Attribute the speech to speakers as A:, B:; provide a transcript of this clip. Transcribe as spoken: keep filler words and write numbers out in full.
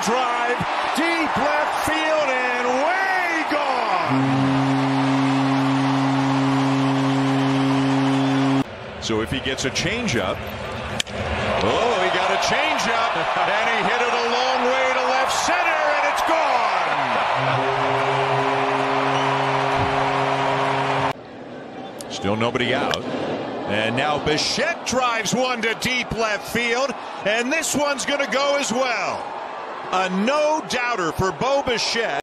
A: drive, deep left field, and way gone. So if he gets a changeup, oh, he got a changeup, and he hit it a long way to left center, and it's gone. Still nobody out. And now Bichette drives one to deep left field, and this one's going to go as well. A no-doubter for Bichette.